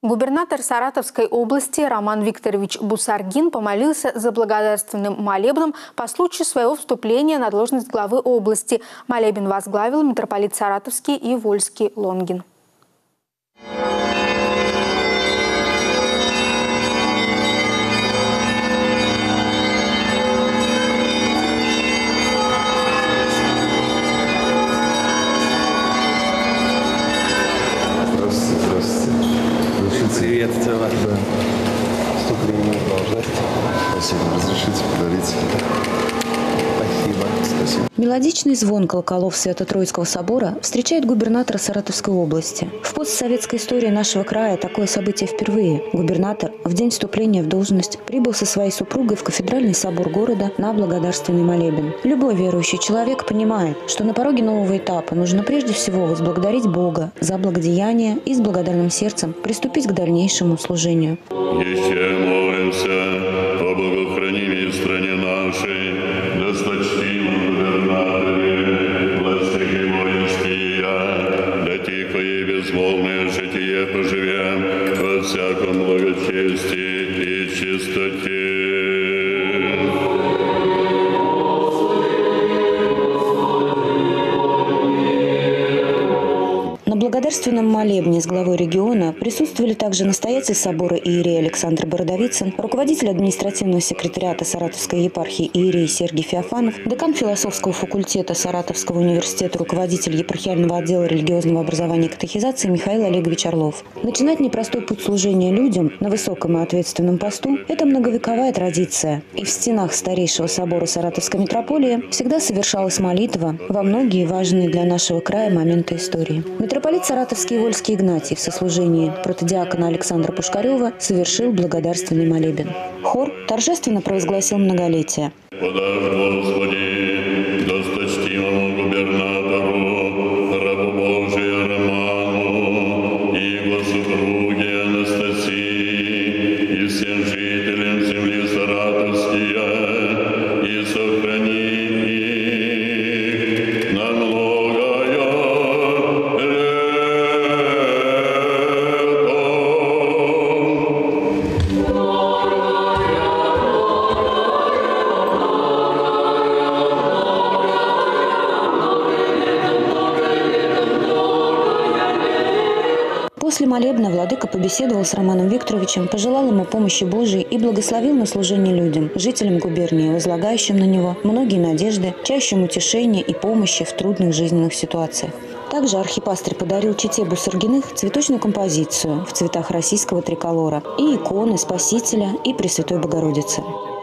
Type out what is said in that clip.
Губернатор Саратовской области Роман Викторович Бусаргин помолился за благодарственным молебном по случаю своего вступления на должность главы области. Молебен возглавил митрополит Саратовский и Вольский Лонгин. Приветствую вас. Да. Вступление продолжать. Спасибо. Разрешите подарить. Спасибо. Спасибо. Мелодичный звон колоколов Свято-Троицкого собора встречает губернатора Саратовской области. В постсоветской истории нашего края такое событие впервые. Губернатор в день вступления в должность прибыл со своей супругой в кафедральный собор города на благодарственный молебен. Любой верующий человек понимает, что на пороге нового этапа нужно прежде всего возблагодарить Бога за благодеяние и с благодарным сердцем приступить к дальнейшему служению. Еще молимся о благохранимой стране нашей, досточтимом губернаторе, властях и воинствия, да тихо и безмолвное житие поживем во всяком благочестии и чистоте. На благодарственном молебне с главой региона присутствовали также настоятель собора иерей Александр Бородовицын, руководитель административного секретариата Саратовской епархии иерей Сергий Феофанов, декан философского факультета Саратовского университета, руководитель епархиального отдела религиозного образования и катехизации Михаил Олегович Орлов. Начинать непростой путь служения людям на высоком и ответственном посту – это многовековая традиция. И в стенах старейшего собора Саратовской митрополии всегда совершалась молитва во многие важные для нашего края моменты истории. Митрополит Саратовский и Вольский Игнатий в сослужении протодиакона Александра Пушкарева совершил благодарственный молебен. Хор торжественно провозгласил многолетие. Подаж, Господи, досточтимому губернатору, рабу Божию Роману и его супруге Анастасии и всем жителям земли Саратовской, и сохрани их на многое лето. После молебна владыка побеседовал с Романом Викторовичем, пожелал ему помощи Божией и благословил на служение людям, жителям губернии, возлагающим на него многие надежды, чающим утешения и помощи в трудных жизненных ситуациях. Также архипастырь подарил чете Бусаргиных цветочную композицию в цветах российского триколора и иконы Спасителя и Пресвятой Богородицы.